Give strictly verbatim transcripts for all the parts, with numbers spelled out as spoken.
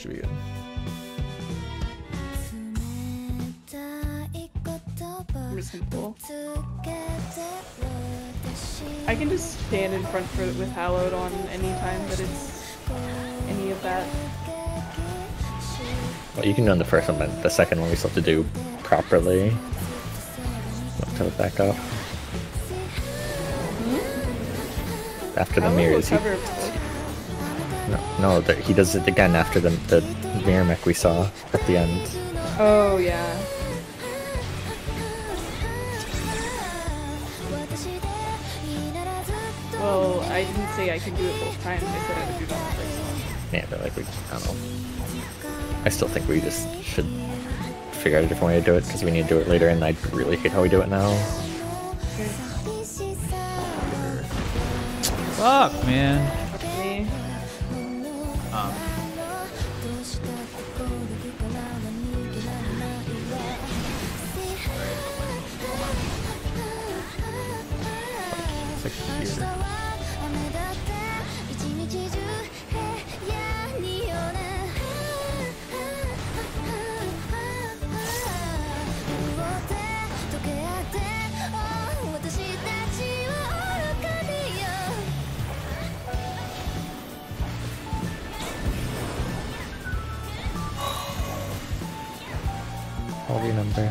should be good. Simple. I can just stand in front for, with Hallowed on any time that it's any of that. Well, you can do on the first one, but the second one we still have to do properly. Turn it back off. Hmm? After the mirrors, he... No, no the, he does it again after the, the mirror mech we saw at the end. Oh, yeah. Well, I didn't say I could do it both times. I said I would do it on the first one. Yeah, but like we, I don't know. I still think we just should figure out a different way to do it because we need to do it later, and I really hate how we do it now. Okay. Fuck, man. Okay. Um. It's like here. I'll remember.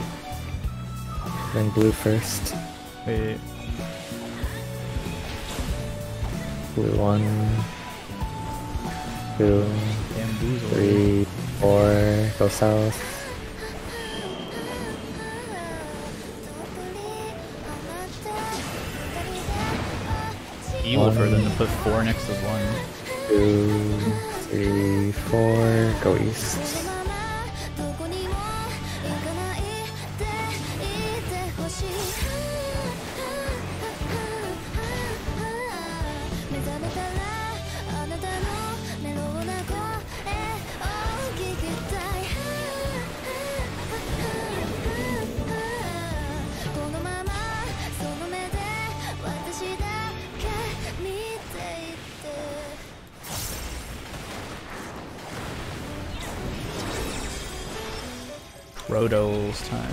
Then blue first. Wait. Blue one. Two. Bamboozle. Three. Four. Go south. Evil One. for them to put four next to one. Two. Three. Four. Go east. Proto's time.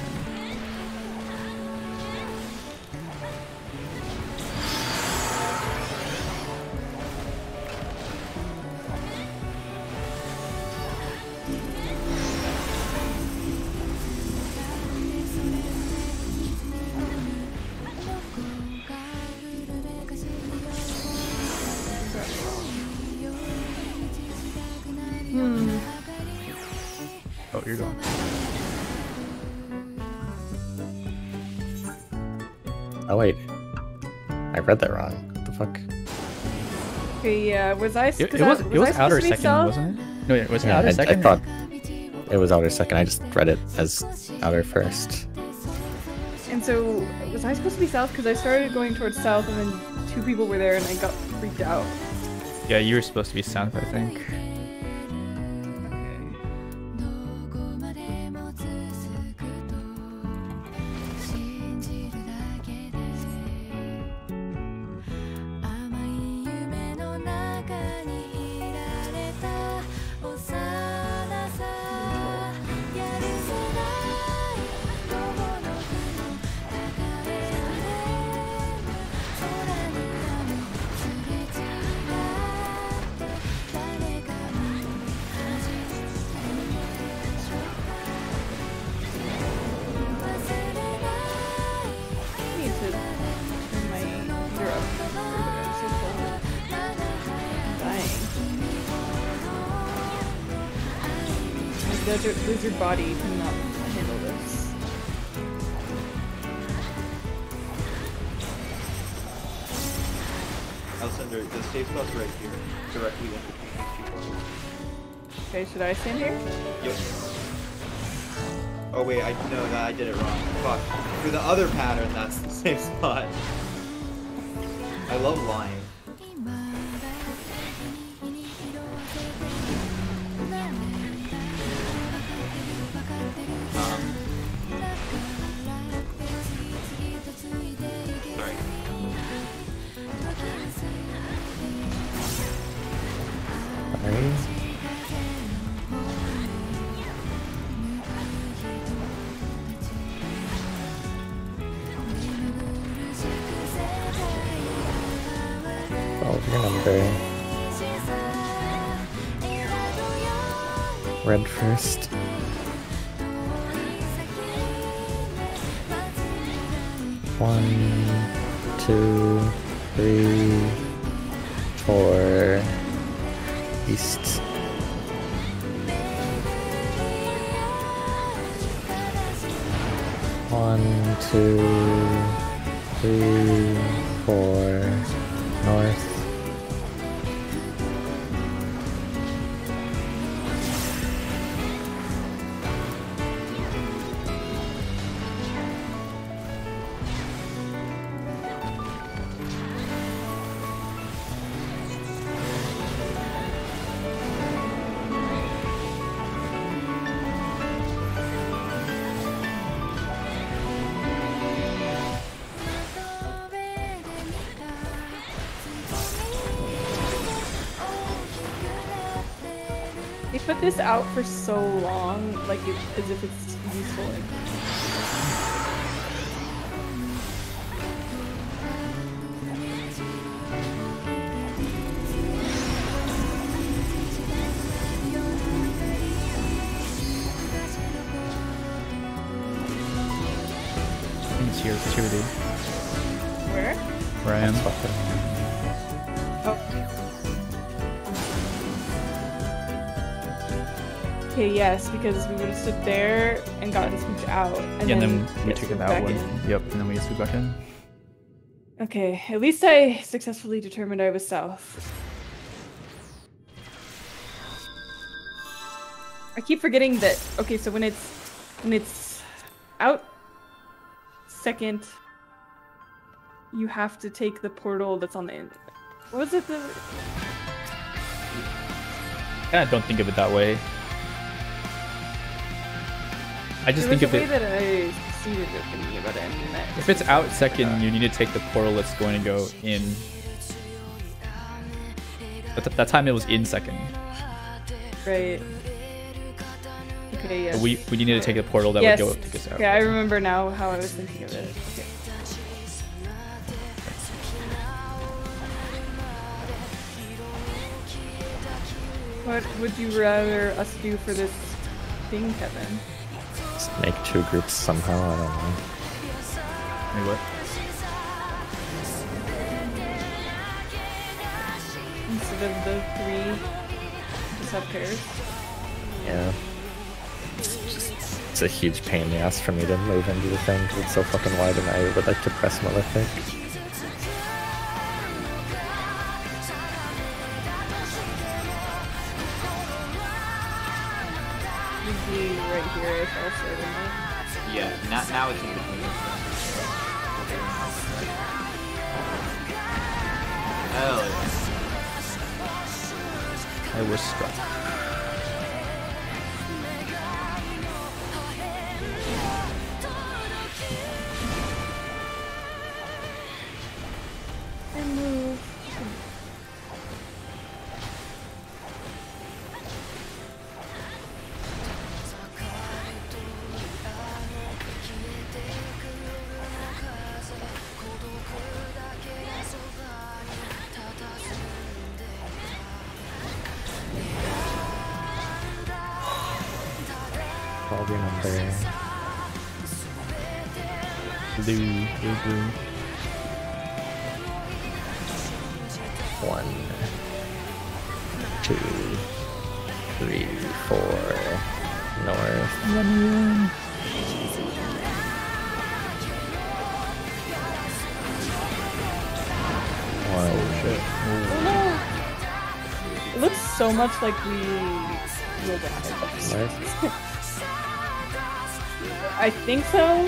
Hmm. Oh, you're going. Oh wait, I read that wrong. What the fuck? Okay, yeah. Was I? It, it I- was it was I supposed outer to be second, south? wasn't it? No, it was it Yeah, outer I, second. I thought it was outer second. I just read it as outer first. And so, was I supposed to be south? Because I started going towards south, and then two people were there, and I got freaked out. Yeah, you were supposed to be south, I think. I need to turn my heater up. I'm so cold. I'm dying. My desert lizard body cannot handle this. Alcindor, the safe spot's right here, directly in between these two points. Okay, should I stand here? Yep. Oh wait, I no, that I did it wrong. Fuck. For the other pattern, that's the same spot. I love lying. Um. Sorry. Sorry. your number. Red first. One, two, three, four. East. One, two, three, four. North. They put this out for so long, like it, as if it's useful. I think it's here. It's here, dude. Where? Where I am. Oh. Okay, yes, because we would have stood there and gotten swooped out. And Yeah, and then, then we get took swooped it out back one. in. Yep, and then we get swooped back in. Okay, at least I successfully determined I was south. I keep forgetting that. Okay, so when it's when it's out second, you have to take the portal that's on the end. What was it? The I kind of don't think of it that way. I just there think was of a way it. that I succeeded at thinking about it. And that If it's out second, you need to take the portal that's going to go in. But th that time it was in second. right. Okay, yes. But we we needed to take the portal that Yes. would go take us out. Okay, I remember now how I was thinking of it. Okay. What would you rather us do for this thing, Kevin? Just make two groups somehow, I don't know. Wait, what? Instead of the three, just have pairs. Yeah. It's just, it's a huge pain in the ass for me to move into the thing because it's so fucking wide and I would like to press Malefic. You'd be right here if also, wouldn't it? Yeah, now, now it's in between. Hell yeah. I was struck. And move. Call your number. Blue, blue, blue. One, two, three, four. North. One. Oh no! It looks so much like we will die. North. I think so.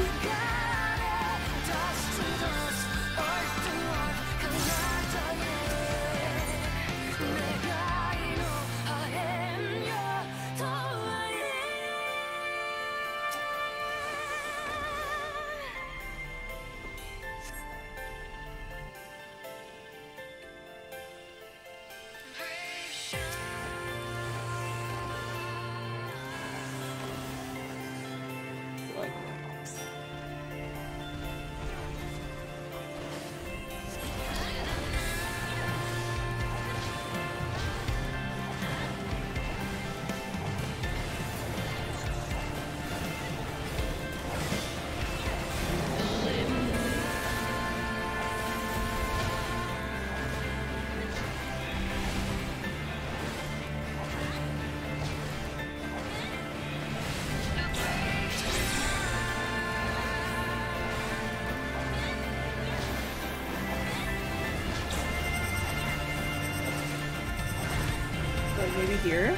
maybe here?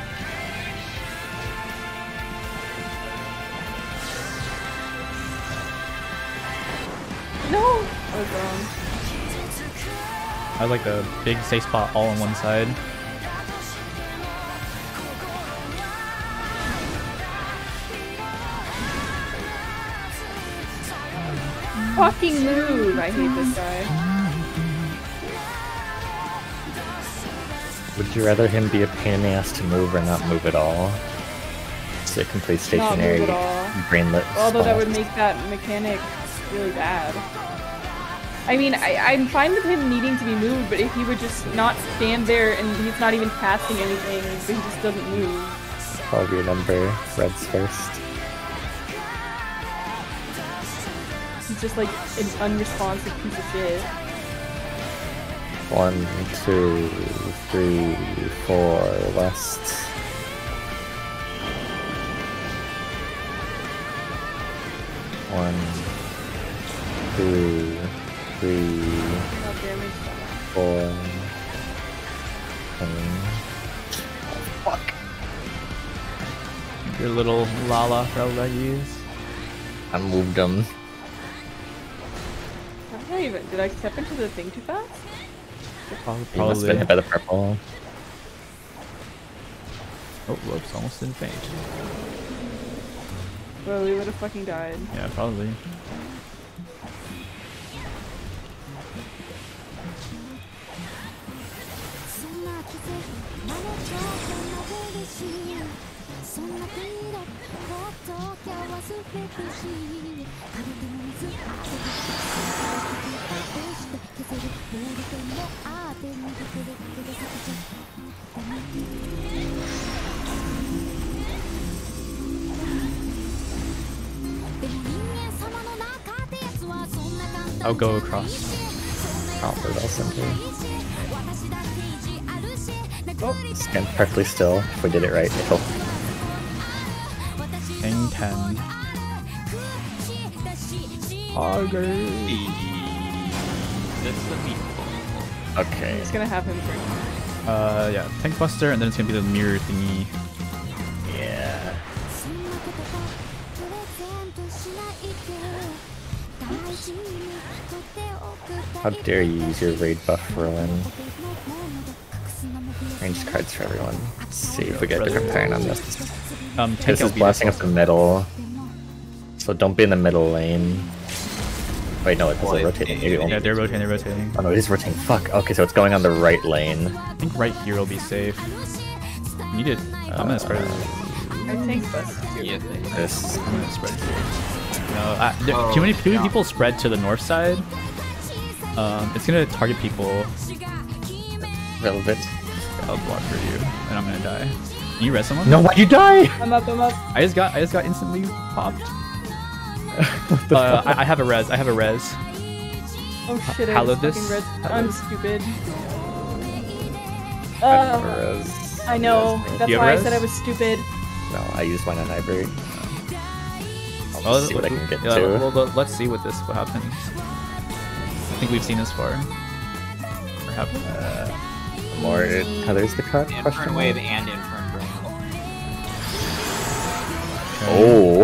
No! I was wrong. I like a big safe spot all on one side. Fucking move! I hate this guy. Would you rather him be a pain in the ass to move or not move at all? So it can play stationary, Not move at all. brainlet. Although that would spots. make that mechanic really bad. I mean, I, I'm fine with him needing to be moved, but if he would just not stand there and he's not even casting anything, so he just doesn't move. I'll remember Red's first. He's just like an unresponsive piece of shit. One, two, three, four, west. One, two, three, Not damage. four. And... Fuck. Your little Lala roll that you use. I moved him. How did I even? Did I step into the thing too fast? Probably. He must have been hit by the purple. Oh, whoops! Almost didn't faint. Well, we would have fucking died. Yeah, probably. I'll go across. Oh, there's also here. Oh, Stand perfectly still. If we did it right, it'll. King ten. Auger. Okay. it's gonna have him drink. Uh, yeah, Tank Buster, and then it's gonna be the mirror thingy. Yeah. How dare you use your raid buff, Rowan? Ranged cards for everyone. Let's see if we get a different pattern on this. Um, Tank This is L P blasting up also. the middle. So don't be in the middle lane. Wait, no, it Well, doesn't it- rotate. it- Maybe it won't. Yeah, they're rotating, they're rotating. Oh no, it is rotating. Fuck. Okay, so it's going on the right lane. I think right here will be safe. Need it. I'm gonna spread it. I think that's too. Yeah. This. I'm gonna spread it. No, I, there, Oh, too many, too many yeah. people spread to the north side. Um, it's gonna target people. Velvet. I'll block for you, and I'm gonna die. Can you res someone? No, why'd you die? I'm up, I'm up. I just got, I just got instantly popped. uh, I, I have a res. I have a res. Oh shit, I Hallowed just this? fucking read. Hallowed. I'm stupid. I Uh, res. I know. That's You have why I res? said I was stupid. No, I used mine on Hybrid. I'll Oh, just see what I can get yeah, to. well, well, let's see what this what happens. I think we've seen this far. Or have we? Uh, more. Oh, there's the cut. Inferno Question Wave mark? and Inferno Brain. Oh.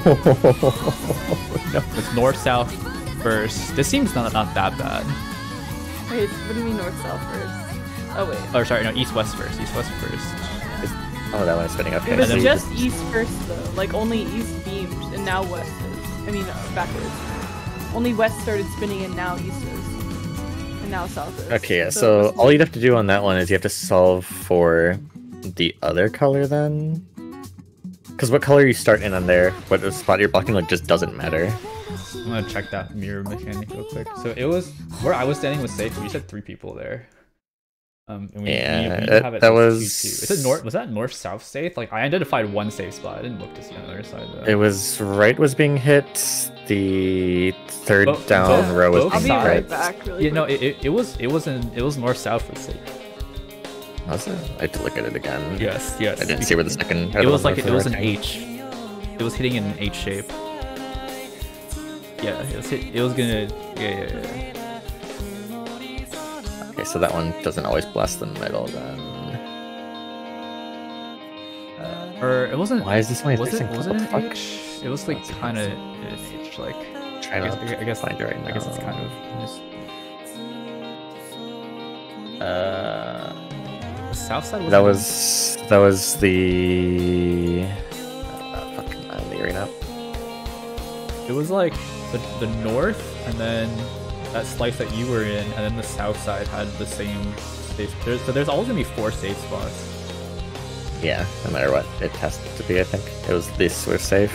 no. It's north south first. This seems not not that bad. Wait, what do you mean north south first? Oh wait. Oh, sorry, no, east west first. East west first. Oh, that one's spinning. Okay. It was so you just east first though, like only east beamed, and now west is. I mean, uh, backwards. Only west started spinning, and now east is, and now south is. Okay, yeah, it so wasn't- all you'd have to do on that one is you have to solve for the other color then. Because what color you start in on there, what spot you're blocking, like, just doesn't matter. I'm gonna check that mirror mechanic real quick. So it was where I was standing was safe. We said three people there. Um, and we, Yeah, we, we that- have it that as was- two, two. Is it north? Was that north south safe? Like I identified one safe spot. I didn't look to see on the other side though. It was right was being hit, the third Both- down both- row was both I'll be being right hit. back. Really you know, quick. it, it, it was it wasn't it was north south for safe. Was it? I had to look at it again. Yes, yes. I didn't see where the second. It was like the it was an rotating. H. It was hitting in an H shape. Yeah, it was hit. It was gonna. Yeah, yeah, yeah. Okay, so that one doesn't always blast the middle then. Or it wasn't. Why is this my Was it? fixing? Was What it the an fuck? H? It was like kind of an H. Like Trying I guess, to I guess find it right now. I guess it's kind of just Uh, the south side. that wasn't- was that was the uh, fucking uh, the arena. It was like the the north, and then that slice that you were in, and then the south side had the same safe. There's, so there's always gonna be four safe spots. Yeah, no matter what it has to be. I think it was this was safe.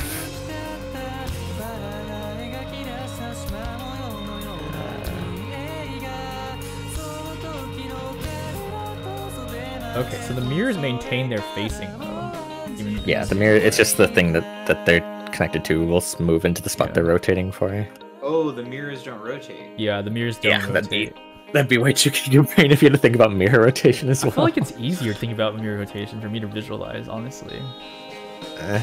Okay, so the mirrors maintain their facing though. Even Yeah, the mirror. It's just the thing that that they're connected to will s- move into the spot Yeah. they're rotating for. Oh, the mirrors don't rotate. Yeah, the mirrors don't Yeah, that'd be rotate. that'd be way too your brain if you had to think about mirror rotation as I well. feel like it's easier to think about mirror rotation for me to visualize, honestly. Eh,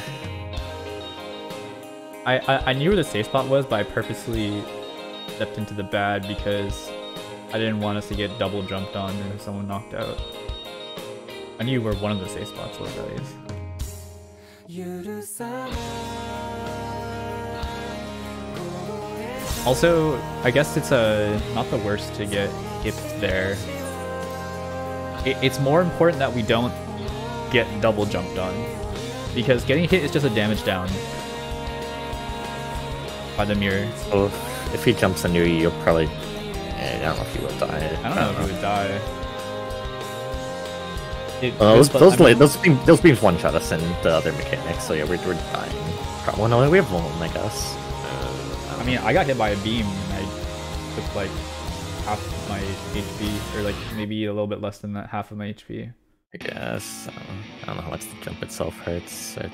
I, I, I knew where the safe spot was, but I purposely stepped into the bad because I didn't want us to get double jumped on and someone knocked out. I knew where one of the safe spots was, at least. Also, I guess it's uh, not the worst to get hit there. It, it's more important that we don't get double jumped on, because getting hit is just a damage down by the mirror. so if he jumps on you, you'll probably. eh, I don't know if you will die. I don't know if he would die. It, Well, those but, those, I mean, la- those, beam, those beams one shot us in the other mechanics, so yeah, we're, we're dying. Pro- Well, no, we have one, I guess. I mean, I got hit by a beam and I took like half my H P, or like maybe a little bit less than that, half of my H P. I guess. Um, I don't know how much the jump itself hurts. It,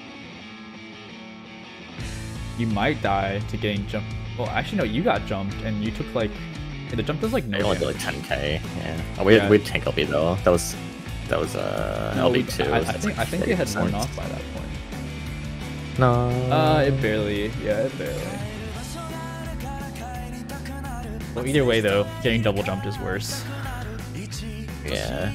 You might die to getting jumped. Well, actually, no, you got jumped and you took like yeah, the jump does like no it only did damage. like ten K. Yeah. Oh, we Yeah. we tank L B though. That was that was uh No, L B we- two. I, I think I think they had worn off by that point. No. Uh, it barely. Yeah, it barely. Well, either way though, getting double jumped is worse. Yeah.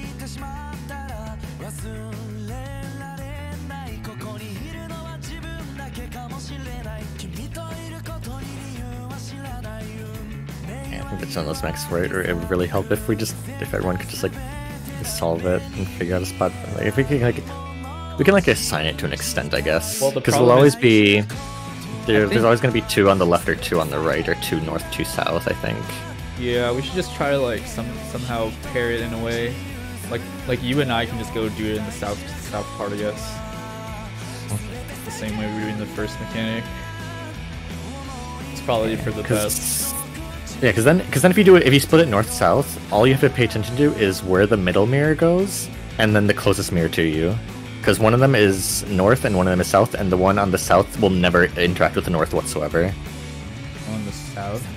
Yeah, I think that's one of those mechs where it, it would really help if we just if everyone could just like solve it and figure out a spot. Like, if we can like we can like assign it to an extent, I guess. Well, the Because we'll problem always is- be there, think- there's always going to be two on the left or two on the right or two north, two south. I think. Yeah, we should just try to like some somehow pair it in a way, like like you and I can just go do it in the south south part, I guess. The same way we were doing the first mechanic. It's probably for the best. Cause, yeah, because then, because then if you do it, if you split it north south, all you have to pay attention to is where the middle mirror goes, and then the closest mirror to you. Because one of them is north and one of them is south, and the one on the south will never interact with the north whatsoever. On the south.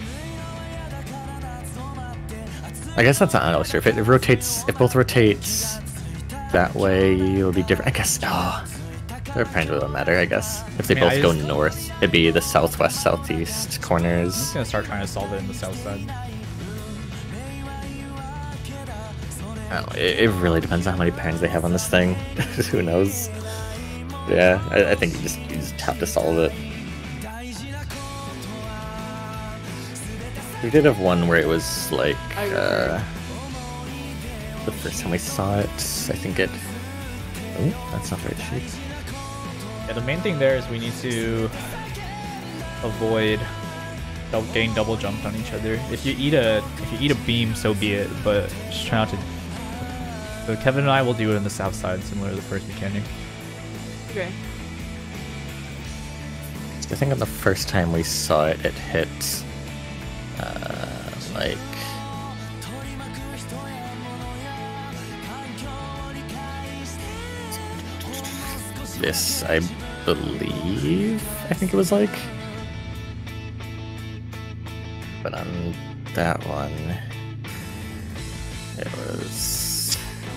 I guess that's not always true. If it, it rotates, if both rotates that way, it'll be different. I guess. Oh, they're probably really matter. I guess if they I mean, both I go just- north, it'd be the southwest, southeast I'm corners. just gonna start trying to solve it in the south side. I don't know, it, it really depends on how many pans they have on this thing. Who knows? Yeah, I, I think you just you just have to solve it. We did have one where it was like I uh, the first time we saw it. I think it. Oh, that's not the right sheet. Yeah, the main thing there is we need to avoid dou- getting double jumped on each other. If you eat a if you eat a beam, so be it. But just try not to. So Kevin and I will do it on the south side, similar to the first mechanic. Okay. I think on the first time we saw it, it hit uh, like. This, I believe, I think it was like. But on that one, it was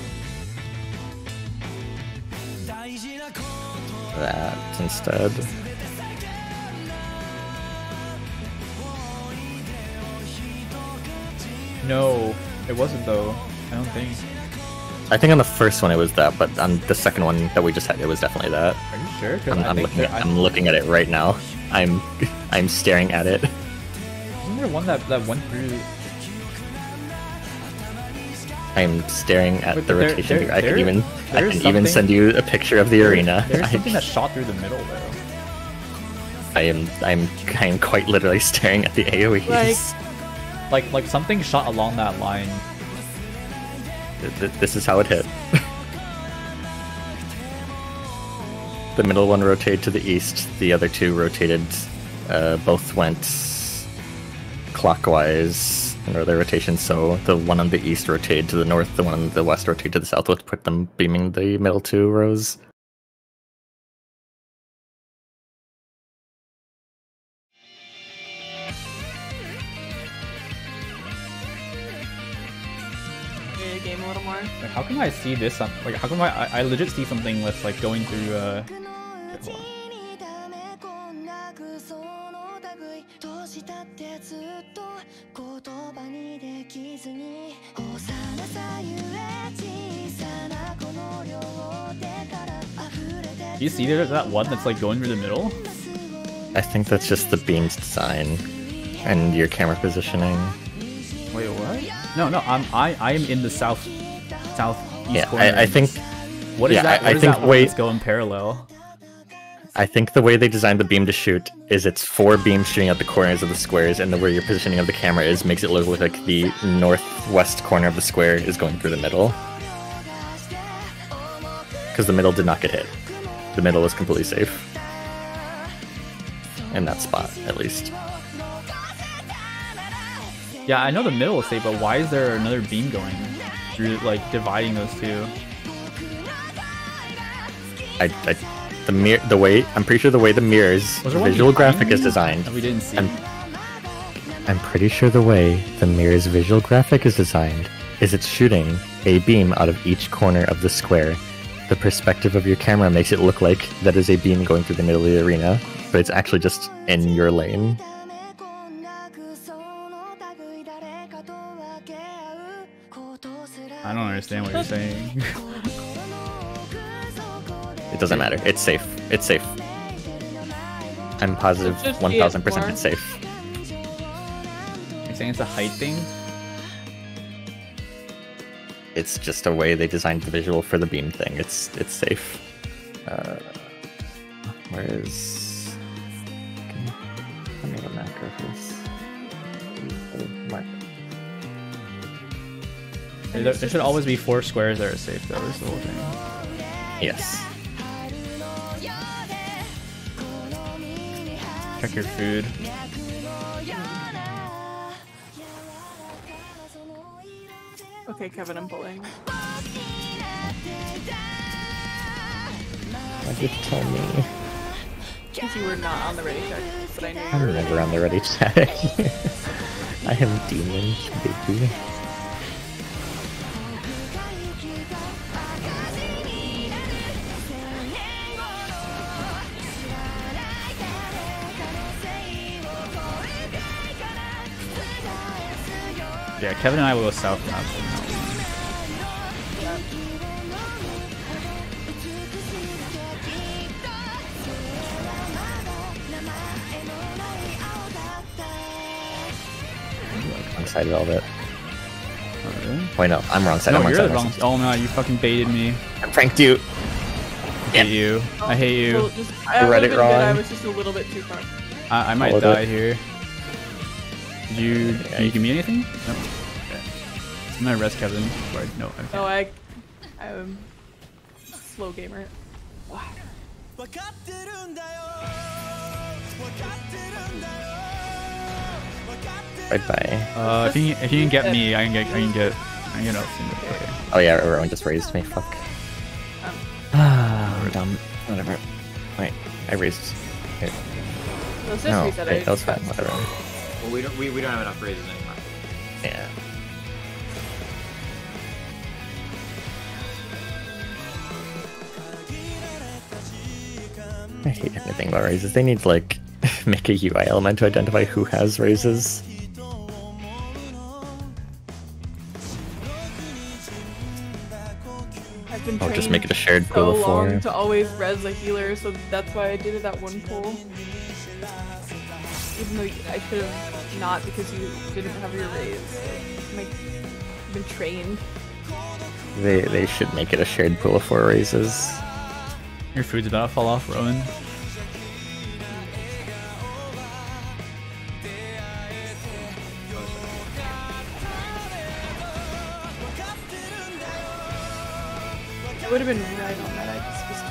that instead. No, it wasn't though. I don't think. I think on the first one it was that, but on the second one that we just had, it was definitely that. Are you sure? 'Cause I'm, I I'm think looking. that- At, I'm looking at it right now. I'm I'm staring at it. Isn't there one that that went through? I'm staring at Wait, the but there- rotation. there- I can there- even I there's can even something- send you a picture of the arena. There's I, something that shot through the middle though. I am I'm I am quite literally staring at the A O Es. Like- Like like something shot along that line. Th- th- This is how it hit. The middle one rotated to the east. The other two rotated. Uh, both went clockwise in their rotation. So the one on the east rotated to the north. The one on the west rotated to the south, which put them beaming the middle two rows. Play the game a little more. Like, how can I see this? On, like, how come I, I I legit see something with like going through? Uh, wait, hold on. Do you see there that one that's like going through the middle? I think that's just the beam's design and your camera positioning. Wait, what? No, no, I'm I I am in the south southeast Yeah, corner. I, I think What is yeah, that? I- What I is think that one wait- that's going parallel? I think the way they designed the beam to shoot is it's four beams shooting at the corners of the squares, and the way your positioning of the camera is makes it look like the northwest corner of the square is going through the middle. Because the middle did not get hit. The middle was completely safe. In that spot, at least. Yeah, I know the middle is safe, but why is there another beam going through, like dividing those two? I, I the mirror, the way I'm pretty sure the way the mirrors Was there one visual behind graphic is me designed. that we didn't see. I'm, I'm pretty sure the way the mirror's visual graphic is designed is it's shooting a beam out of each corner of the square. The perspective of your camera makes it look like that is a beam going through the middle of the arena, but it's actually just in your lane. I don't understand what you're saying. It doesn't matter. It's safe. It's safe. I'm positive Just see one it thousand percent more. it's safe. You're saying it's a height thing? It's just a way they designed the visual for the beam thing. It's it's safe. Uh, where is? Let me go macro first. There, there should always be four squares that are safe, though. Is the whole thing. Yes. Check your food. Okay, Kevin, I'm pulling. Why'd you tell me? Because you were not on the ready check, but I knew you I'm were never ready. on the ready check. I am demon, baby. Yeah, Kevin and I will go south now. so no. Wrong side of all that. Oh, really? Wait, no, I'm wrong side. No, I'm wrong you're side. the I'm wrong. side. Oh no, you fucking baited me. I pranked you. I hate you. I hate Well, you. just, I read would've it been good, I wrong. was just a little bit too far. I, I might Followed die it. here. Did you? Can you give me anything? No. Okay. I'm gonna rest Kevin. Or, no. Okay. Oh, I, I'm slow gamer. Wow. Bye bye. Uh, if you if you can get me, I can get I can get I can get out soon. Okay. Oh yeah, everyone just raised me. Fuck. Um, Ah, I'm dumb. Whatever. Wait, I raised. Okay. let's just No, reset okay, it. that was fine. Whatever. Well, we don't we, we don't have enough raises anymore. Yeah. I hate anything about raises. They need to like make a U I element to identify who has raises. I've been I'll trained just make it a shared so pool of long four. to always res a healer, so that's why I did it that one pull. Even though I should have not because you didn't have your raise. Like, I've been trained. They they should make it a shared pool of four raises. Your food's about to fall off, Rowan. I would have been right on that. I just was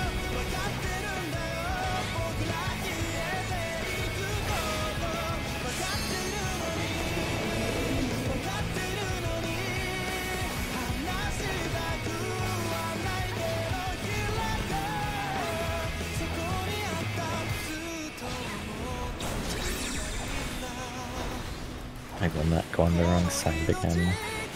I will not go on the wrong side again.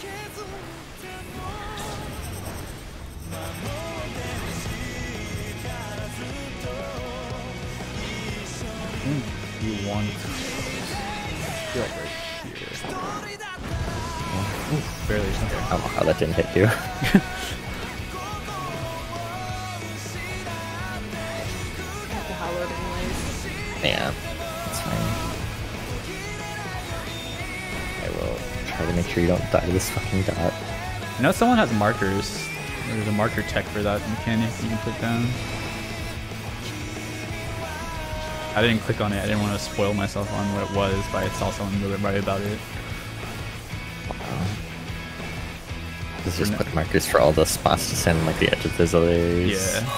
You want feel like right here. Ooh, barely. Okay. I don't know how that didn't hit you. I have to hollow it anyways. Yeah, that's fine. I will try to make sure you don't die to this fucking dot. I know someone has markers. There's a marker tech for that mechanic you can put down. I didn't click on it. I didn't want to spoil myself on what it was, but I saw someone really write about it. Let's just put markers for all the spots to send like the edge of the others. Yeah.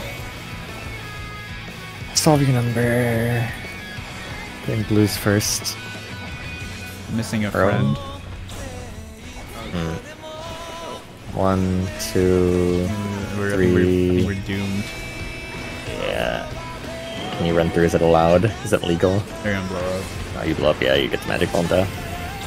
Solve your number. Getting blues first. Missing a Bro. friend. Mm. One, two, We're, three. We're, I think we're doomed. Yeah. Can you run through? Is it allowed? Is it legal? They're gonna blow up. Oh, you blow up. Yeah, you get the magic bomb down.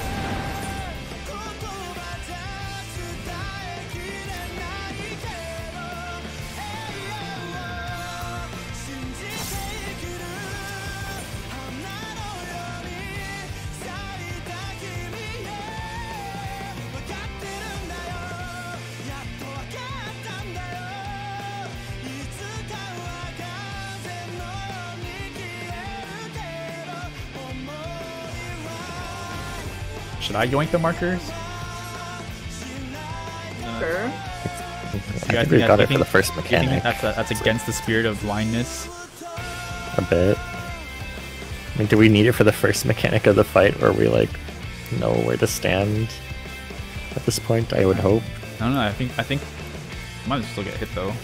Should I yoink the markers? Sure. I You guys think we think got that- it for you the think- first Do you think mechanic. that's, a, that's against the spirit of blindness? A bit. I mean, do we need it for the first mechanic of the fight where we like know where to stand at this point? I would hope. I don't know. I think I think I might still get hit though.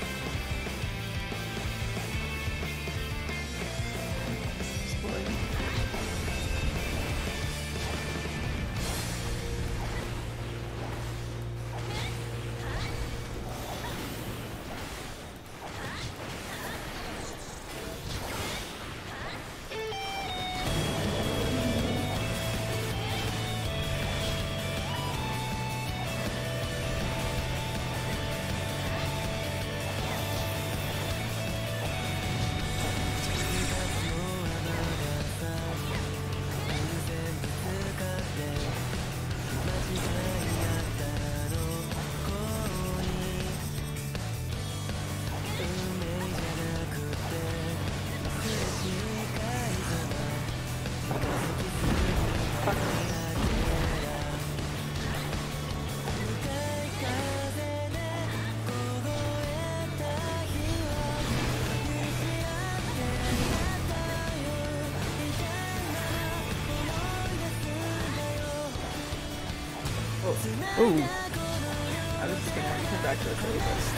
Ooh. I was just gonna come back to this really fast.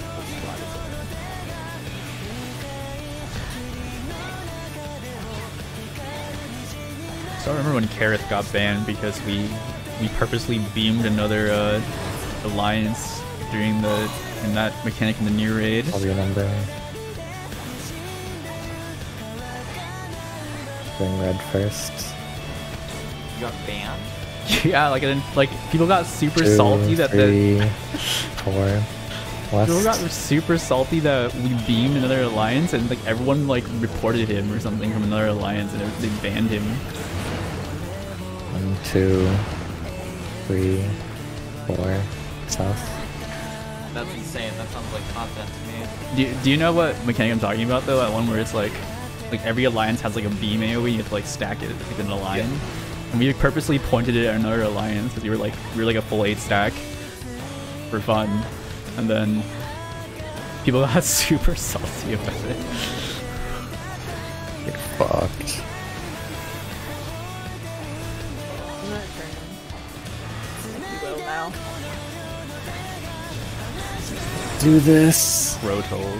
So I remember when Kareth got banned because we we purposely beamed another uh, alliance during the in that mechanic in the new raid. I'll remember. Going red first. You got banned? Yeah, like I didn't, like people got super Two, salty that the three, four. people got West. super salty that we beamed another alliance and like everyone like reported him or something from another alliance and they banned him. One, two, three, four. South. That's insane. That sounds like content to me. Do you, do you know what mechanic I'm talking about though? That one where it's like, like every alliance has like a beam AoE. You have to like stack it within a line. Yeah. And we purposely pointed it at another alliance because we were like we were like a full eight stack for fun, and then people got super salty about it. Get fucked. I'm not turning. I think we will now. Do this. Road holes.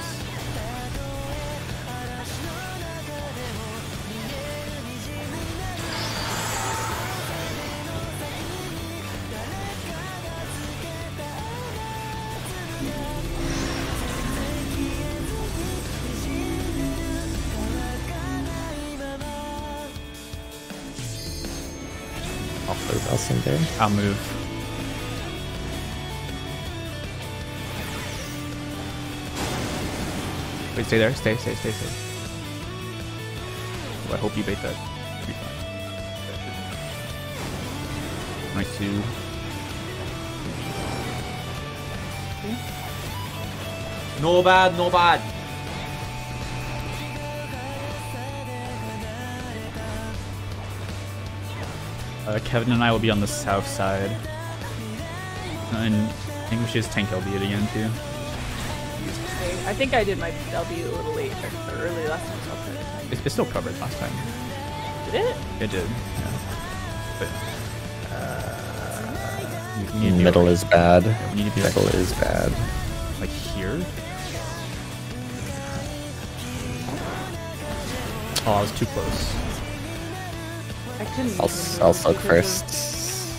I'll put else in there. I'll move. Wait, stay there. Stay, stay, stay, stay. Oh, I hope you bait that. Should be fine. Nice two. No bad, no bad. Uh, Kevin and I will be on the south side. And I think we should just tank L B it again too. I think I did my L B a little late or early last time. So I'll try to time. It's, it's still covered last time. Did it? It did, yeah. But uh, you need to be Middle over- is bad. Yeah, we need to be like, Middle is bad. like here. Oh, I was too close. I couldn't. I'll even I'll move soak because first. of-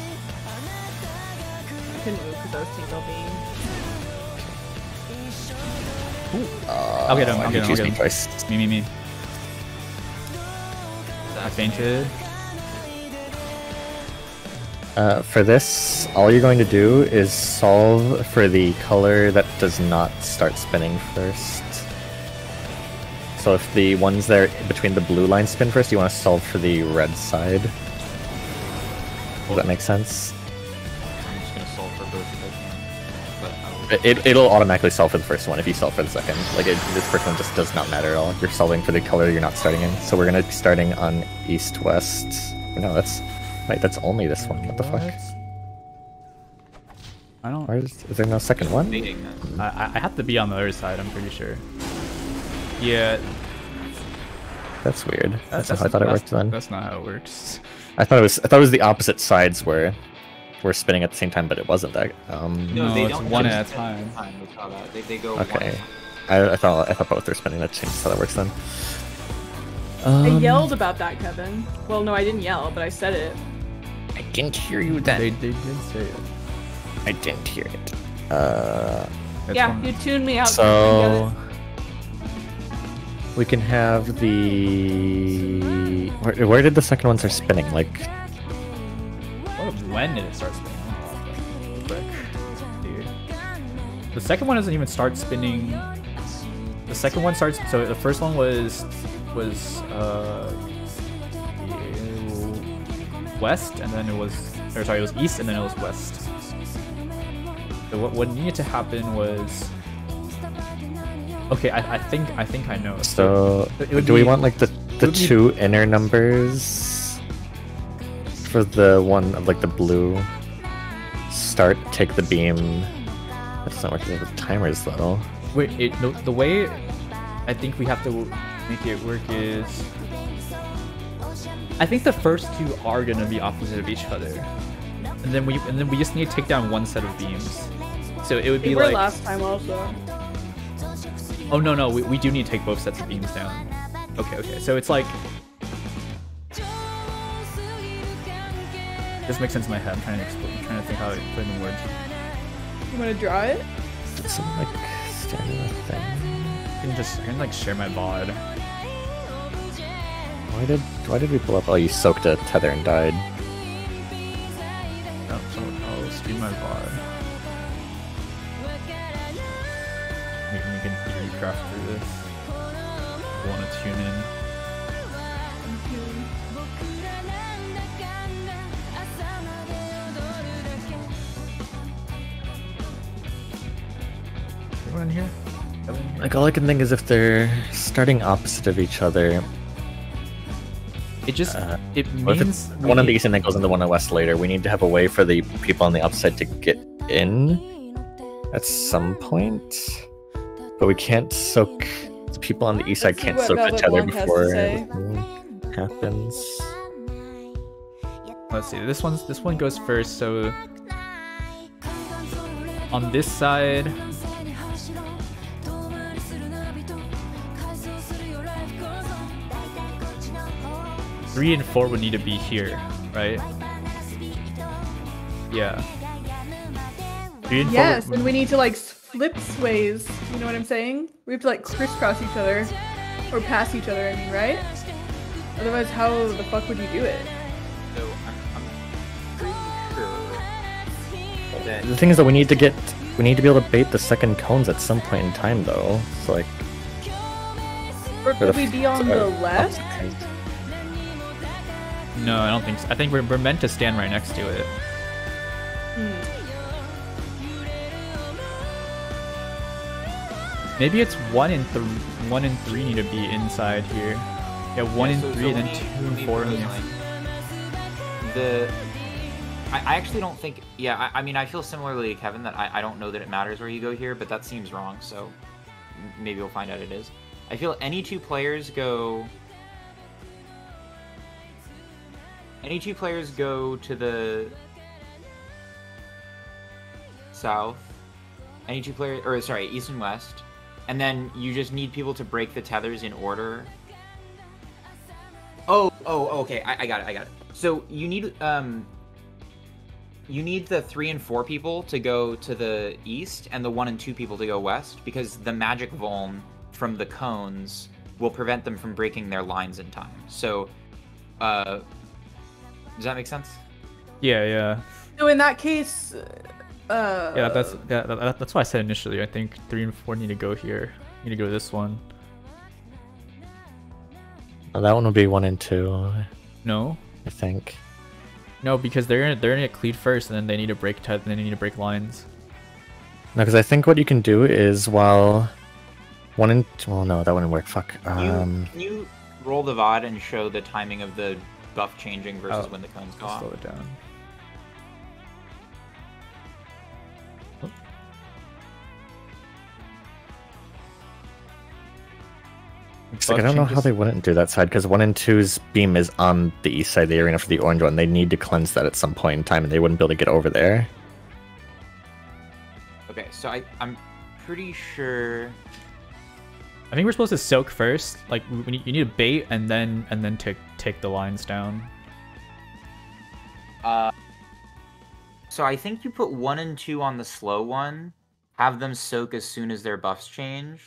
I couldn't move because I was tank L B. Uh, I'll get him, why I'll did get him, you I'll choose me get him. twice? Me, me, me. I fainted. Uh, for this, all you're going to do is solve for the color that does not start spinning first. So if the ones there between the blue lines spin first, you want to solve for the red side. Does that make sense? I'm just gonna solve for both if I can. But I will... It, it'll automatically solve for the first one if you solve for the second. Like, it, this first one just does not matter at all. You're solving for the color you're not starting in. So we're going to be starting on east-west. No, that's... Wait, that's only this one. What the fuck? I don't. Why is, is there no second one? Baiting. I, I I have to be on the other side. I'm pretty sure. Yeah. That's weird. That's, That's not how I thought it that's- worked then. That's not how it works. I thought it was. I thought it was the opposite sides were were spinning at the same time, but it wasn't that. Um, No, they it's don't one just at a spin time. time. We saw that. They, they go one okay. at a time. I, I thought I thought both were spinning. That changes how that works then. I Um, yelled about that, Kevin. Well, no, I didn't yell, but I said it. I didn't hear you then. They, they did say it. I didn't hear it. Uh, That's yeah, one- you tuned me out. so we can have the. Where, where did the second one start spinning? Like, What, when did it start spinning? I don't know. Quick. Dude. The second one doesn't even start spinning. The second one starts. So the first one was was uh west, and then it was. Or sorry, it was east, and then it was west. So what what needed to happen was. Okay, I, I think I think I know. so it would do we be- want like the the would be- two inner numbers for the one of like the blue? Start, take the beam. That's not working with timers though. Wait, it, the, the way I think we have to make it work is I think the first two are gonna be opposite of each other, and then we and then we just need to take down one set of beams. So it would They be were like, last time also. oh no no, we, we do need to take both sets of beams down. Okay okay, so it's like this makes sense in my head. I'm trying to explain, I'm trying to think how to put it in words. You want to draw it? Some like standing thing. I can just I can like share my V O D. Why did why did we pull up? Oh, you soaked a tether and died. Oh, so I'll stream my V O D. We can, we can recraft through this. I want to tune in. anyone in here? Like all I can think is if they're starting opposite of each other. It just Uh, it What if means it's we one on the need- east and then goes into one on the west later? We need to have a way for the people on the upside to get in at some point, but we can't soak. The people on the east side Let's see can't what soak Velvet each other Blanc has to before say. anything happens. Let's see. This one's this one goes first. So on this side, three and four would need to be here, right? Yeah. Three and Yes, four. and we need to like flip sways. You know what I'm saying? We have to like crisscross each other, or pass each other. I mean, right? Otherwise, how the fuck would you do it? So I'm, I'm pretty sure that The thing is that we need to get, we need to be able to bait the second cones at some point in time, though. So like, Or for the could we be on uh, the left? opposite. No, I don't think so. I think we're we're meant to stand right next to it. Hmm. Maybe it's one and three. One and three need to be inside here. Yeah, one Yeah, and so- three, so and then let me- two let and me four. propose And something. The I, I actually don't think. Yeah, I, I mean, I feel similarly to Kevin that I, I don't know that it matters where you go here, but that seems wrong. So m- maybe we'll find out it is. I feel any two players go. Any two players go to the south. Any two players, or sorry, east and west, and then you just need people to break the tethers in order. Oh, oh, okay, I, I got it, I got it. So you need um, you need the three and four people to go to the east, and the one and two people to go west, because the magic vuln from the cones will prevent them from breaking their lines in time. So, uh, does that make sense? yeah, yeah, So in that case, uh, yeah. That's yeah, that, that's what I said initially. I think three and four need to go here. Need to go to this one. Well, that one would be one and two, No, I think. no, because they're gonna they're gonna get cleat first, and then they need to break tet, and then they need to break lines. No, because I think what you can do is while one and well, no, that wouldn't work. Fuck. Can you, Um, can you roll the V O D and show the timing of the buff changing versus Oh, when the cones go I'll off? slow it down. it's like, I don't know how they wouldn't do that side because one and two's beam is on the east side of the arena for the orange one. They need to cleanse that at some point in time, and they wouldn't be able to get over there. Okay, so I, I'm pretty sure. I think we're supposed to soak first. Like we need, you need to bait and then and then take take the lines down. Uh, so I think you put one and two on the slow one, have them soak as soon as their buffs change.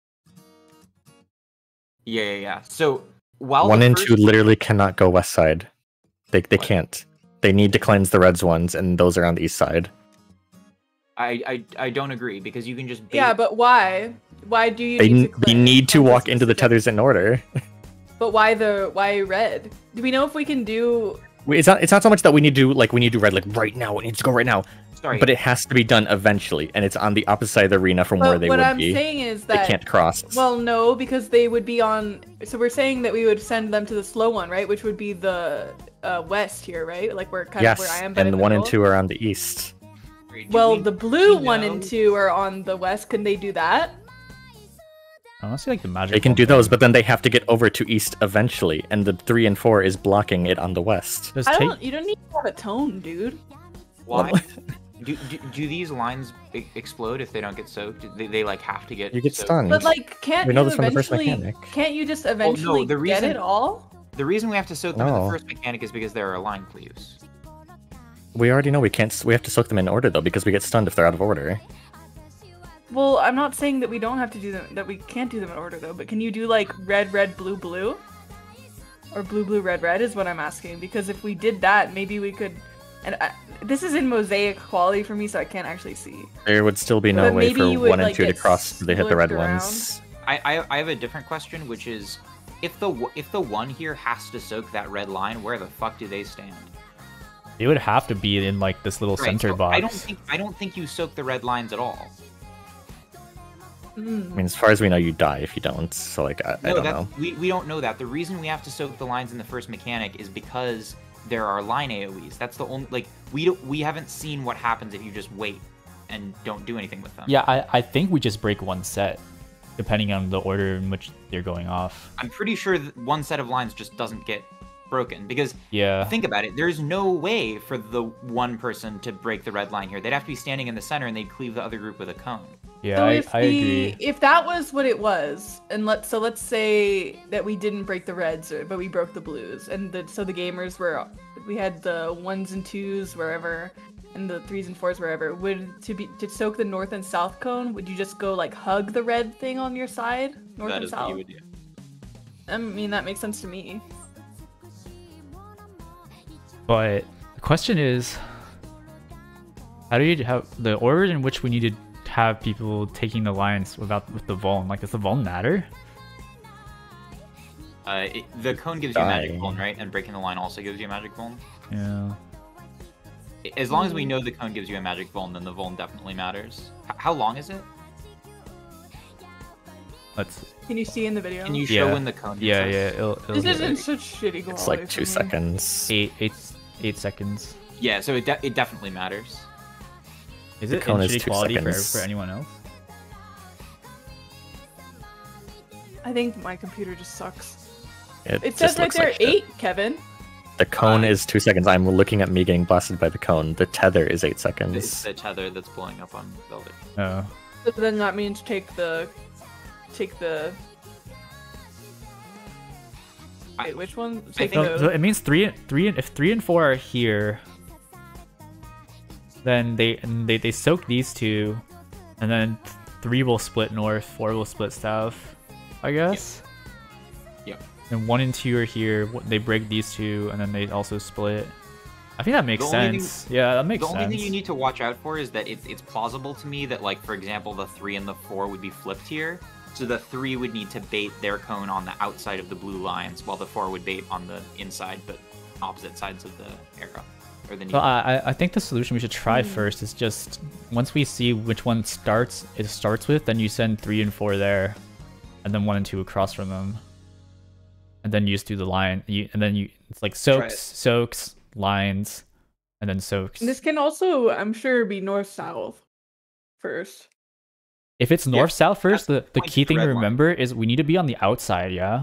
Yeah, yeah, yeah. So while one the and first- two literally cannot go west side. They they What? can't. They need to cleanse the reds ones, and those are on the east side. I, I I don't agree because you can just bait. yeah, but why? Why do you They, need n- to they cleanse? need to Something walk into the specific. tethers in order. But why the why red? Do we know if we can do? It's not. It's not so much that we need to like we need to red like right now. It needs to go right now. Sorry, But it has to be done eventually, and it's on the opposite side of the arena from where But they what would I'm be. saying is They that can't cross. well, no, because they would be on. So we're saying that we would send them to the slow one, right? Which would be the uh, west here, right? Like we're kind yes, of where I am. but in and the one and middle. two are on the east. do Well, we- the blue we one and know- two are on the west. Can they do that? Honestly, like the magic. They can one do thing. those, but then they have to get over to east eventually, and the three and four is blocking it on the west. Just I take. don't. You don't need to have a tone, dude. Why? do, do do these lines e- explode if they don't get soaked? Do They, they like have to get. You get soaked? stunned. But like, can't We know you this from the first eventually? mechanic. Can't you just eventually the get reason- it all? The reason we have to soak them in No. the first mechanic is because they're aligned cleaves. We already know we can't. s- We have to soak them in order though, because we get stunned if they're out of order. Well, I'm not saying that we don't have to do them. That we can't do them in order though. But can you do like red, red, blue, blue, or blue, blue, red, red? Is what I'm asking. Because if we did that, maybe we could. And I, this is in mosaic quality for me, so I can't actually see. There would still be no But way maybe for you would, one and like, two to get cross. They hit the red slipped around. ones. I, I I have a different question, which is, if the w- if the one here has to soak that red line, where the fuck do they stand? It would have to be in like this little Right, center so box. I don't think I don't think you soak the red lines at all. I mean, as far as we know, you die if you don't. So like, I, I No, don't that, know. we, we don't know that. The reason we have to soak the lines in the first mechanic is because there are line AoEs. That's the only, like, we don't, we haven't seen what happens if you just wait and don't do anything with them. Yeah, I, I think we just break one set, depending on the order in which they're going off. I'm pretty sure that one set of lines just doesn't get broken because Yeah. think about it. There's no way for the one person to break the red line here. They'd have to be standing in the center and they'd cleave the other group with a cone. Yeah, So I, if I the agree. if that was what it was, and let's so let's say that we didn't break the reds, or- but we broke the blues, and the, so the gamers were we had the ones and twos wherever, and the threes and fours wherever. Would to be to soak the north and south cone? Would you just go like hug the red thing on your side, north That and is what south? you would do. I mean that makes sense to me. But the question is, how do you have the order in which we need to have people taking the lines without with the Vuln? Like, does the Vuln matter? Uh, it, the cone gives you a magic Die. vuln, right? And breaking the line also gives you a magic vuln. Yeah. As long as we know the cone gives you a magic vuln, then the vuln definitely matters. H- how long is it? Let's. Can you see in the video? Can you show Yeah. when the cone gives Yeah, us? yeah. It'll, it'll This get isn't like such shitty quality. It's like two for me. seconds. eight, eight, eight seconds. Yeah, so it, de- it definitely matters. Is The it in cone is shitty two quality for, seconds. for anyone else? I think my computer just sucks. It, It just says right looks there like shit. eight, Kevin. The cone Uh, is two seconds. I'm looking at me getting blasted by the cone. The tether is eight It's seconds. the tether that's blowing up on Velvet. Oh. So then that means take the, take the. I- Wait, which one? I Take think- So, the. so it means three, three, if three and four are here, then they and they they soak these two, and then three will split north, four will split south, I guess. Yep. And one and two are here. wh- They break these two, and then they also split. I think that makes The only thing- sense. Yeah, that makes The only sense. thing you need to watch out for is that it, it's plausible to me that, like, for example, the three and the four would be flipped here. So the three would need to bait their cone on the outside of the blue lines, while the four would bait on the inside, but opposite sides of the arrow. Or the So needle. I I- I think the solution we should try first is just once we see which one starts it starts with, then you send three and four there, and then one and two across from them, and then you just do the line. You, and then you it's like soaks, it. soaks, lines, and then soaks. This can also, I'm sure, be north south first. If it's north south first, the, the point key to thing to red line. remember is we need to be on the outside, yeah.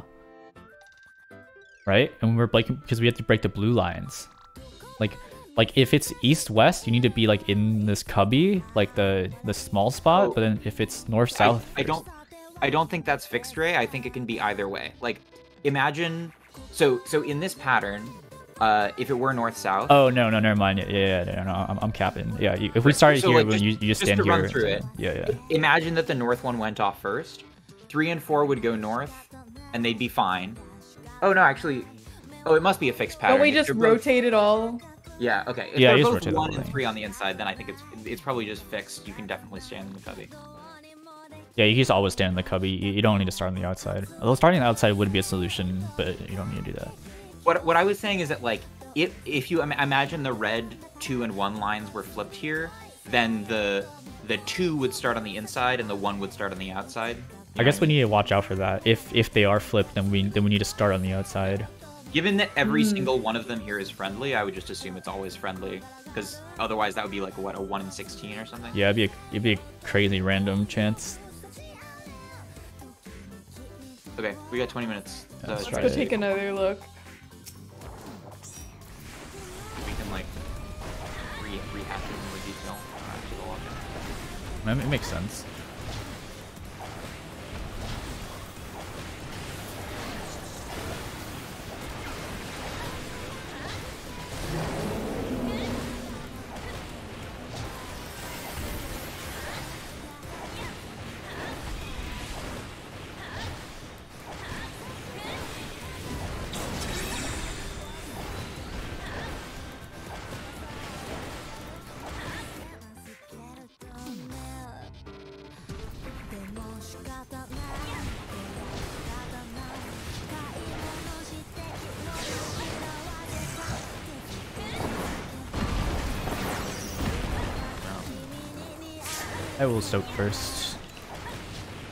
Right, and we're breaking because we have to break the blue lines. Like, like if it's east west, you need to be like in this cubby, like the the small spot. Oh. But then if it's north south, I, I don't I don't think that's fixed, Ray. I think it can be either way. Like, imagine so so in this pattern, uh, if it were north south. Oh no, no, never mind. Yeah, yeah, yeah no, no, I'm, I'm capping. Yeah, you, if we started So, here, like, when just- you, you just just stand to here. run and through so- it. Yeah, yeah. Imagine that the north one went off first. Three and four would go north, and they'd be fine. Oh no, actually, oh it must be a fixed pattern. Don't we If just they're both- rotate it all? Yeah. Okay. If Yeah, they're you just both rotate the one whole and thing. three on the inside, then I think it's it's probably just fixed. You can definitely stand in the cubby. Yeah, you can just always stand in the cubby. You, you don't need to start on the outside. Although starting on the outside would be a solution, but you don't need to do that. What what I was saying is that, like, if if you im- imagine the red two and one lines were flipped here, then the the two would start on the inside and the one would start on the outside. You I know guess what we need to watch out for that. If if they are flipped, then we then we need to start on the outside. Given that every Hmm. single one of them here is friendly, I would just assume it's always friendly, because otherwise that would be like, what, a one in sixteen or something? Yeah, it'd be a, it'd be a crazy random chance. Okay, we got twenty minutes. Yeah, to let's Let's try go to- take another look. We can, like, re rehash it in more detail. Actually, go look at it. I mean, it makes sense. I will soak first.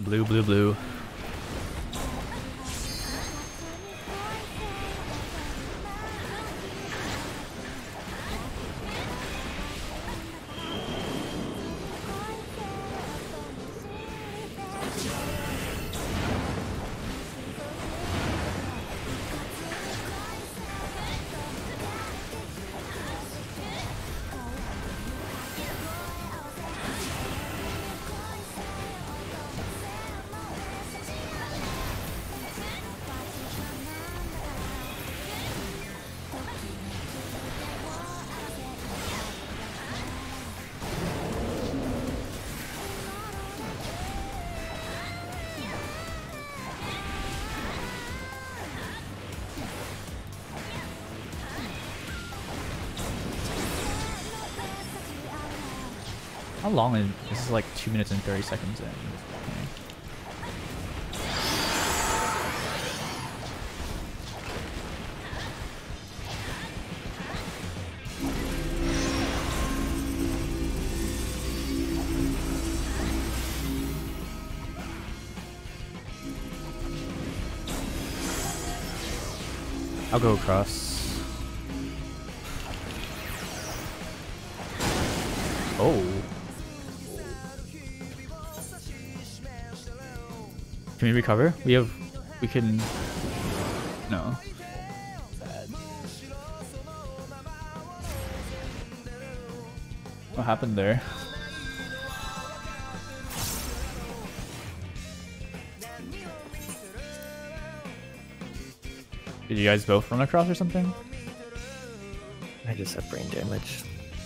Blue, blue, blue. How long is this? Is like two minutes and thirty seconds in. Okay. I'll go across. Oh. Can we recover? We have, we can, no. What happened there? Did you guys both run across or something? I just have brain damage.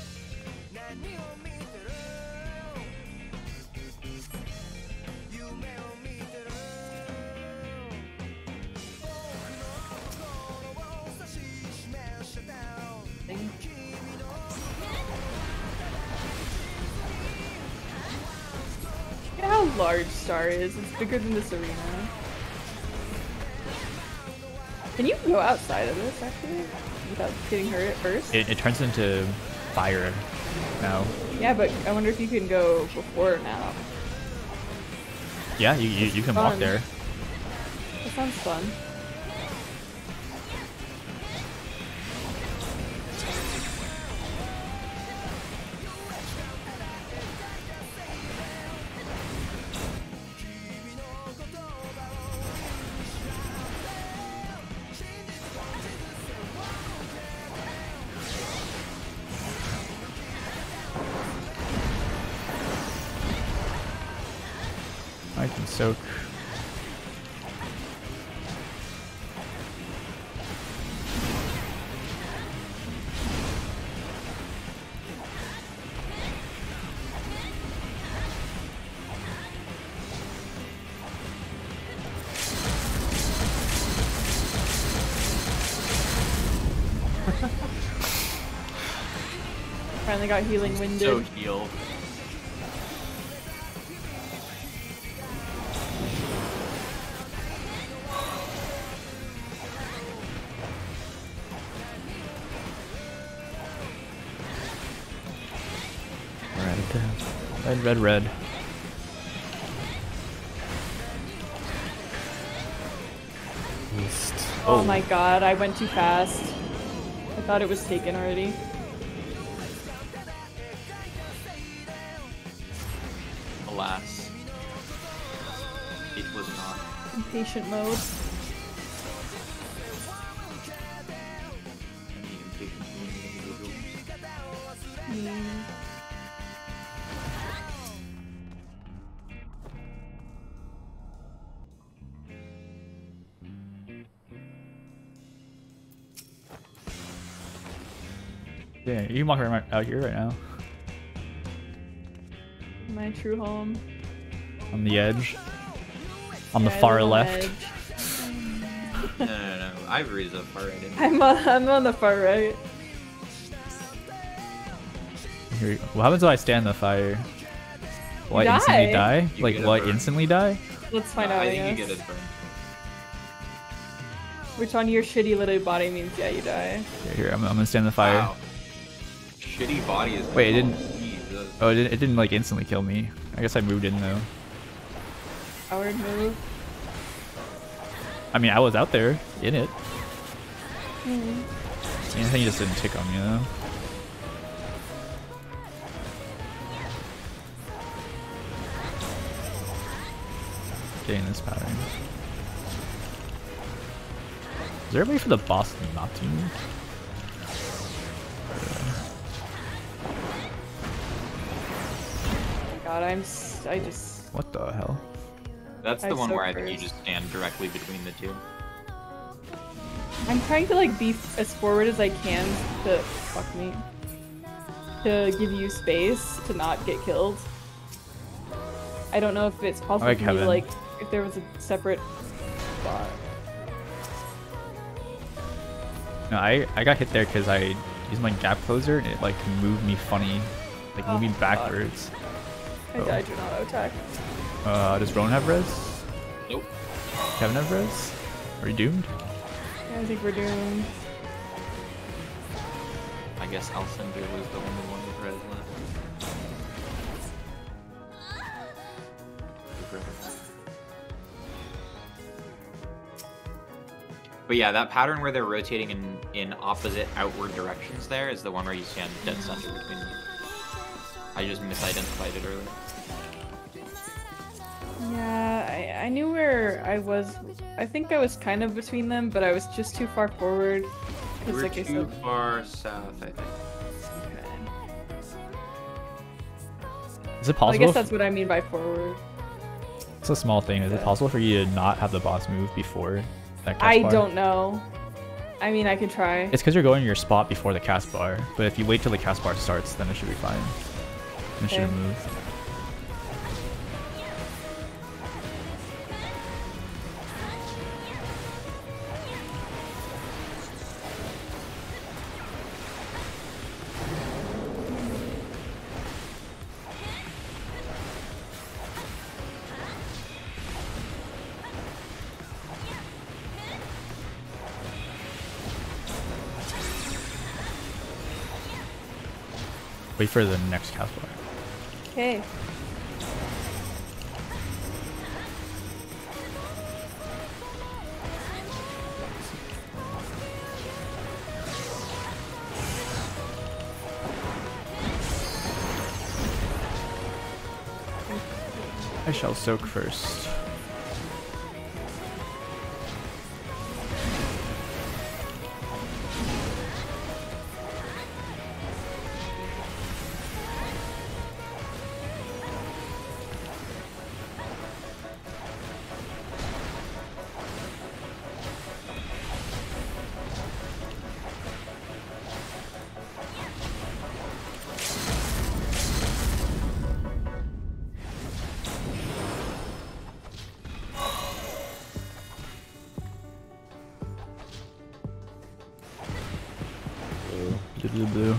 Look at how large Star is. It's bigger than this arena. Can you go outside of this actually without getting hurt at first? It, it turns into fire now. Yeah, but I wonder if you can go before or now. Yeah, you, you, you can Fun. walk there. That sounds fun. I can soak. Finally got healing winded. So healed. Red, red, red. East. Oh. Oh. my god, I went too fast. I thought it was taken already. Alas. It was not. Impatient mode. Mm. Yeah, you can walk right out here right now. My true home. On the edge. On the Yeah, I far live on the left. edge. No, no, no. Ivory's up far right in. I'm on, I'm on the far right. Here, what happens if I stand in the fire? Will I Die. instantly die? You Like, get will I burned. instantly die? Let's find Uh, out. I I think you guess. get it burned. Which on your shitty little body means yeah, you die. Here, here I'm, I'm gonna stand in the fire. Wow. Shitty body is. Wait, it didn't- Jesus. Oh, it didn't, it didn't like instantly kill me. I guess I moved in though. powered move. I mean, I was out there in it. Hmm. I mean, I think he just didn't tick on me though. Getting this pattern. Is there a way for the boss not to move? Oh my god, I'm. S I just. What the hell? That's the I one so where I think you cursed. just stand directly between the two. I'm trying to like be as forward as I can to fuck me. To give you space to not get killed. I don't know if it's possible Alright, for me to Kevin. like if there was a separate spot. No, I I got hit there because I used my gap closer and it like moved me funny, like Oh, moving God. backwards. I Oh. died to an auto attack. Uh, does Ronan have res? Nope. Kevin have res? Are you doomed? Yeah, I think we're doomed. I guess Alcindor was the only one with res left. But yeah, that pattern where they're rotating in, in opposite outward directions there is the one where you stand dead center between them. I just misidentified it earlier. Yeah, I, I knew where I was. I think I was kind of between them, but I was just too far forward. Because, We're like I too said, far south, I think. Is it well, I possible? guess f- that's what I mean by forward. It's a small thing. Is it Yeah. possible for you to not have the boss move before that cast I bar? don't know. I mean, I can try. It's because you're going to your spot before the cast bar. But if you wait till the cast bar starts, then it should be fine. And it should Okay. move. Wait for the next cast bar. Okay. I shall soak first. Blue, blue, blue.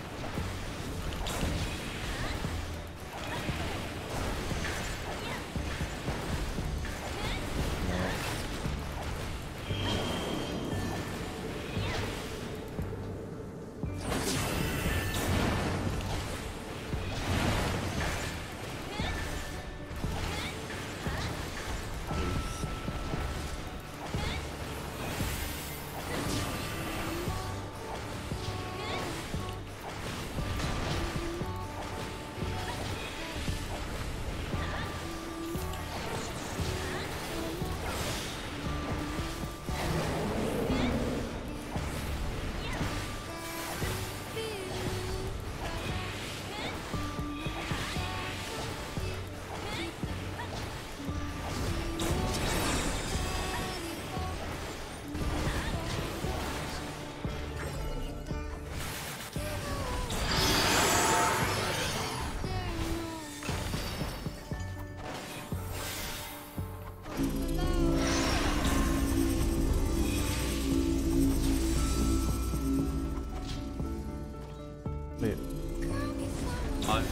Wait. On.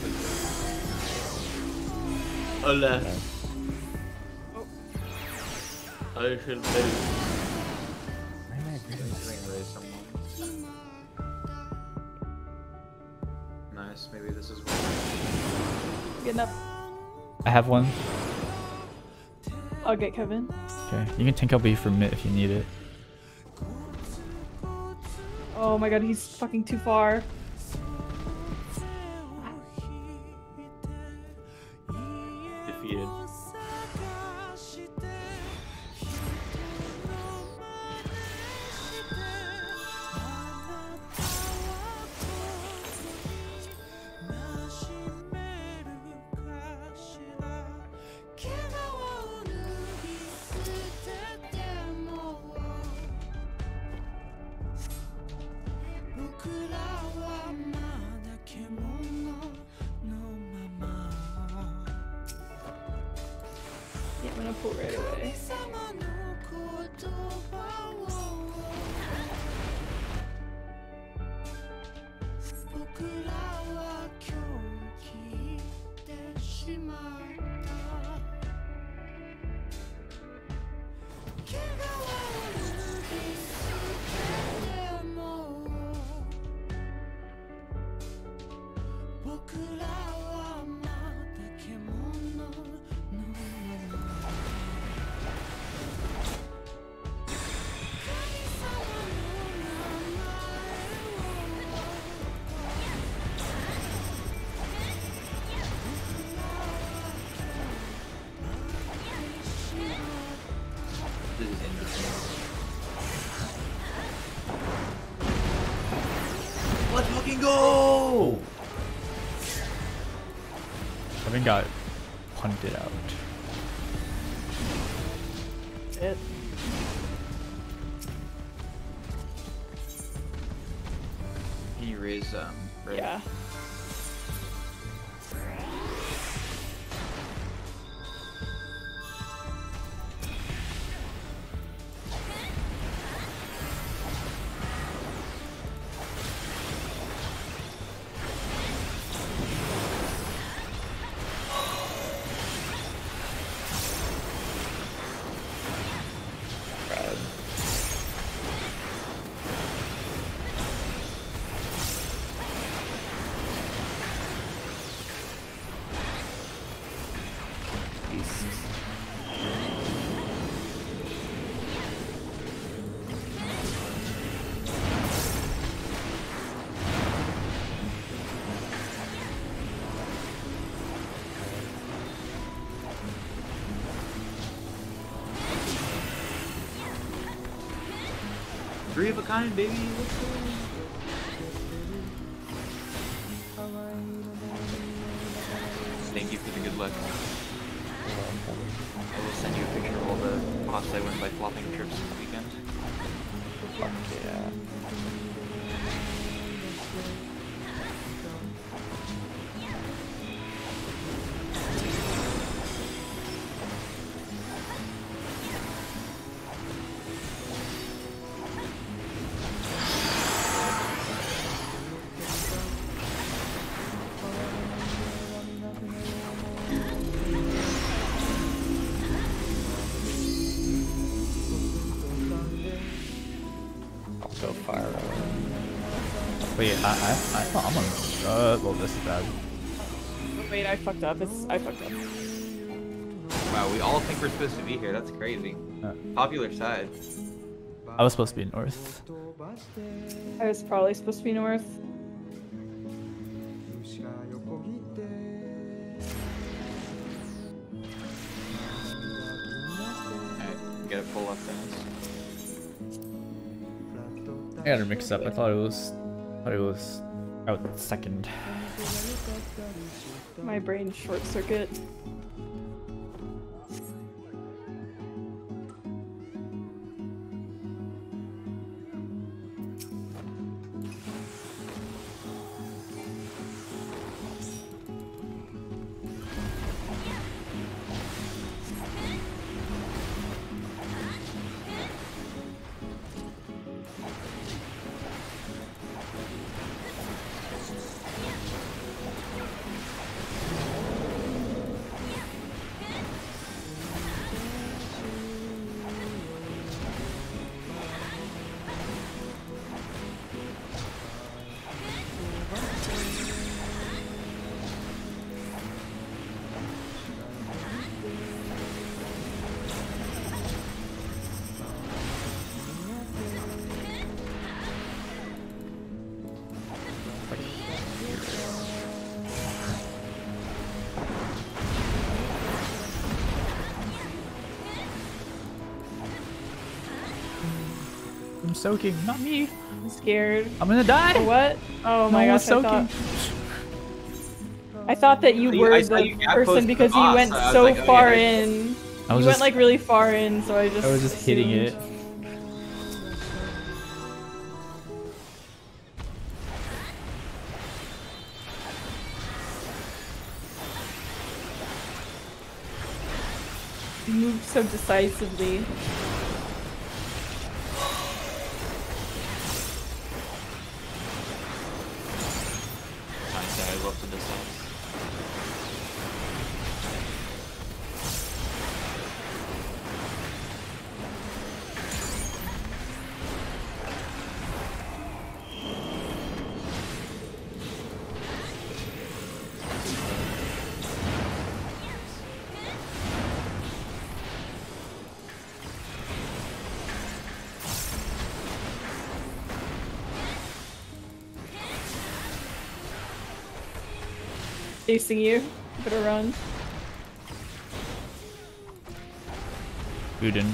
Alas. I shall pay. Nice, maybe this is one. Getting up. I have one. I'll get Kevin. Okay, you can tank L B for mid if you need it. Oh my god, he's fucking too far. Defeated. Yeah, I'm gonna pull right away. This is interesting. Let's fucking go! Kevin got punted out. It. He raised um. Right? Yeah. Three of a kind, baby. Let's go. Thank you for the good luck. I will send you a picture of all the pots I win by flopping trips this weekend. Fuck yeah. Go fire away. Wait, I, I, I thought I'm on. Uh, well, this is bad. Wait, I fucked up. It's I fucked up. Wow, we all think we're supposed to be here. That's crazy. Uh, Popular side. I was supposed to be north. I was probably supposed to be north. Alright, we gotta pull left fence. I gotta mix up. I thought it was. Thought it was out second. My brain short circuit. I'm soaking, not me. I'm scared. I'm gonna die. For what? Oh my No, gosh, I soaking. thought, I thought that you I- were I saw the you gap post person the because you boss, went I was so like, oh, far yeah. in. I was you just, went like really far in, so I just. I was just hitting it. assumed. You moved so decisively. I say I love to decide. Chasing you. Better run. Uden.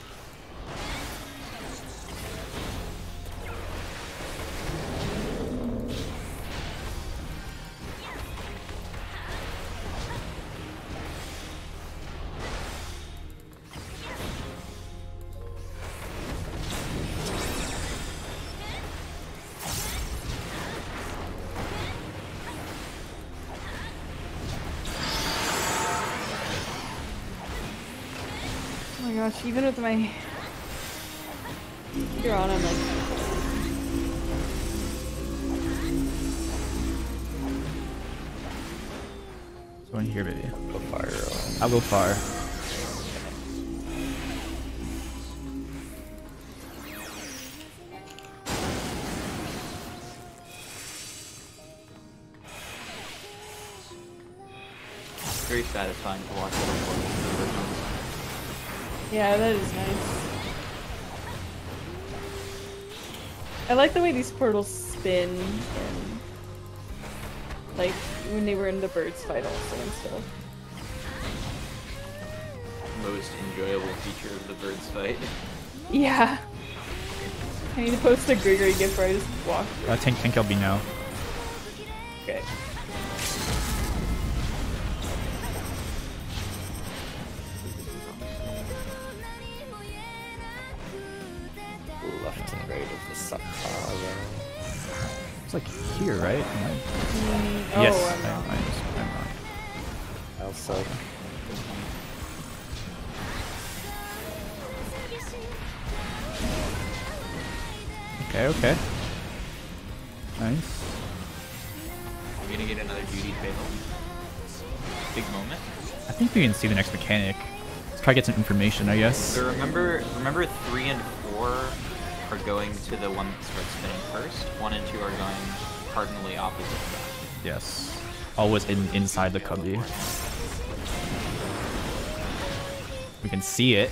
Oh my gosh, even with my you're on, I'm like So in here, baby. Go fire. I'll go far. Very satisfying to watch. yeah, that is nice. I like the way these portals spin and like when they were in the birds fight also and stuff. Most enjoyable feature of the birds fight. Yeah. I need to post a Gregory gift where I just walk through. Uh, tank, tank L B now. Okay. Left and right of the Sakara. It's like here, right? Am I- Mm, oh, yes, I'm I, wrong. I, just- I'm wrong. Also, Okay, okay. Nice. I'm gonna get another duty fatal. Big moment. I think we can see the next mechanic. Let's try to get some information, I guess. So remember, remember three and four are going to the one that starts spinning first. One and two are going cardinally opposite of that. Yes. Always in inside the cubby. We can see it.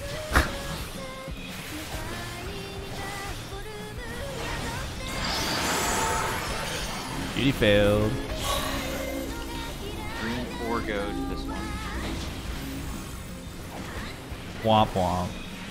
Duty failed. Three and four go to this one. Womp womp.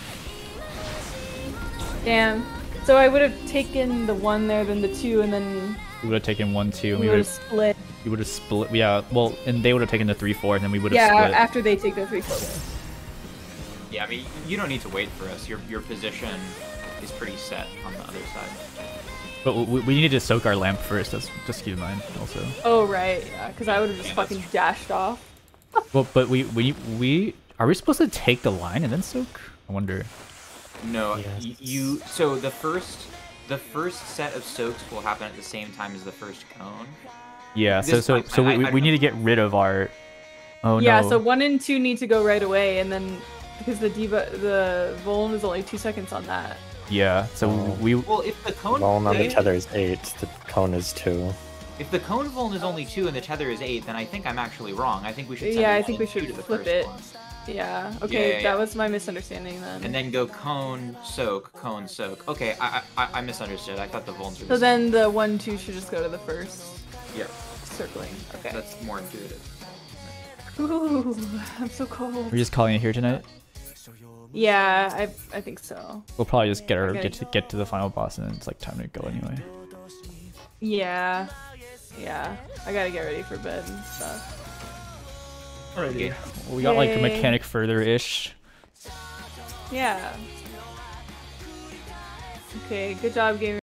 Damn. So I would have taken the one there, then the two, and then We would have taken one, two, and we we would would have have split. we would have split. Yeah, well, and they would have taken the three, four, and then we would have Yeah, split. after they take the three, four. Yeah, I mean, you don't need to wait for us. Your your position is pretty set on the other side. But we, we needed to soak our lamp first. That's just keep in mind, also. Oh right, yeah, because I would have just Yeah, that's fucking dashed off. Well, but we we we are we supposed to take the line and then soak? I wonder. No, Yes. y- you. So the first the first set of soaks will happen at the same time as the first cone. Yeah. So This so might- so I- we, I we need to don't- get rid of our. Oh yeah, no. so one and two need to go right away, and then because the diva, the Voln is only two seconds on that. Yeah. So Oh. we. Well, if the cone Voln on the they- tether is eight, the cone is two. if the cone voln is only two and the tether is eight, then I think I'm actually wrong. I think we should. Send Yeah, the I think we two should to the flip first it. one. Yeah. Okay, Yeah, yeah, that yeah. was my misunderstanding then. And then go cone soak, cone soak. Okay, I I, I misunderstood. I thought the volns were. so the then the one, two should just go to the first same. yeah, circling. Okay. that's more intuitive. Ooh, I'm so cold. We're just calling it here tonight. Yeah, I I think so. We'll probably just get our Okay. get to get to the final boss, and then it's like time to go anyway. Yeah. Yeah. I gotta get ready for bed and stuff. Alrighty. Well, we got like a Yay. mechanic further-ish. Yeah. Okay, good job, gamer.